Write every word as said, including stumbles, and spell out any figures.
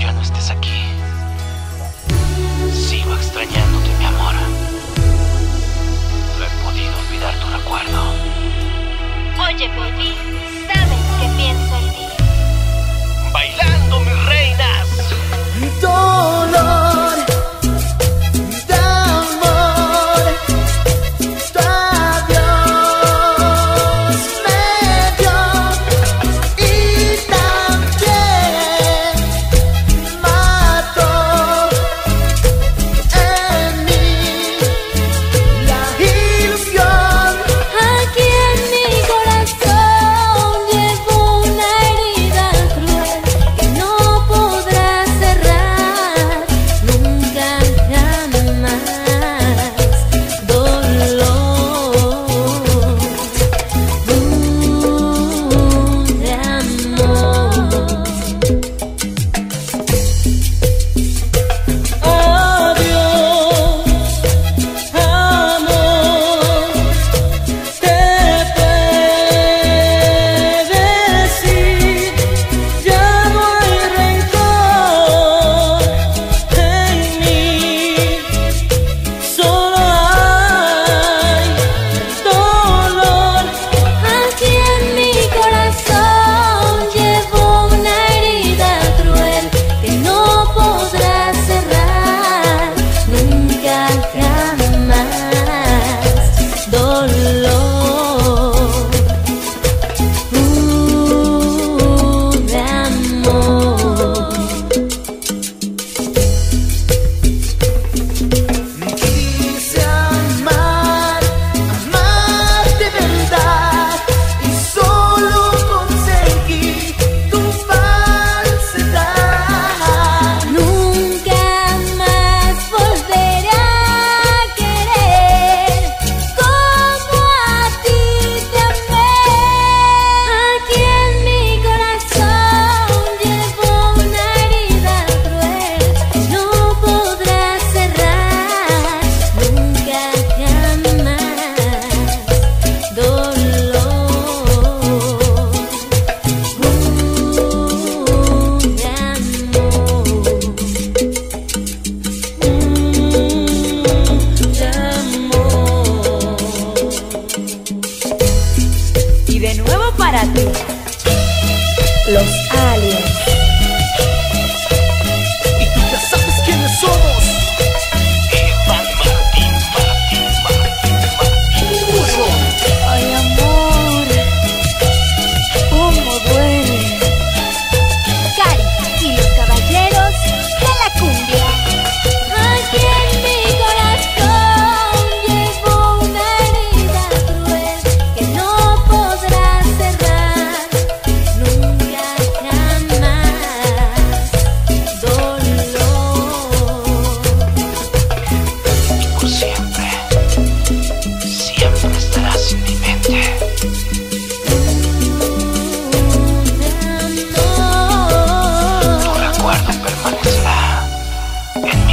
ya no estés aquí, sigo extrañándote, mi amor. No he podido olvidar tu recuerdo. Oye, baby, sabes que pienso en ti. Bailando, mis reinas. Dolor de amor, tu adiós me dio y también mató en mí la ilusión. Aquí en mi corazón llevo una herida cruel que no podrá cerrar nunca jamás. Dolor, de amor. Adiós, amor, te puedes ir, ya no hay rencor en mí, solo hay dolor. Aquí en mi corazón llevo una herida cruel que no podrá cerrar nunca jamás. Dolor, uh, de amor. Quise amar, amar de verdad y solo conseguí tu falsedad. Nunca más volveré a querer como a ti te amé. Aquí en mi corazón llevo una herida cruel que no podrá cerrar nunca jamás. Dolor, uh, de amor. De amor. Y de nuevo para ti, los aliens. Y tú ya sabes quiénes somos. Iván Martín, Martín, Martín, Martín. Ay, amor, cómo duele. Cari y los caballeros de la cumbia. Aquí en mi corazón llevo una herida cruel que no podrá cerrar nunca jamás. Dolor, Y por siempre, siempre estarás en mi mente. Tu de amor. recuerdo permanecerá en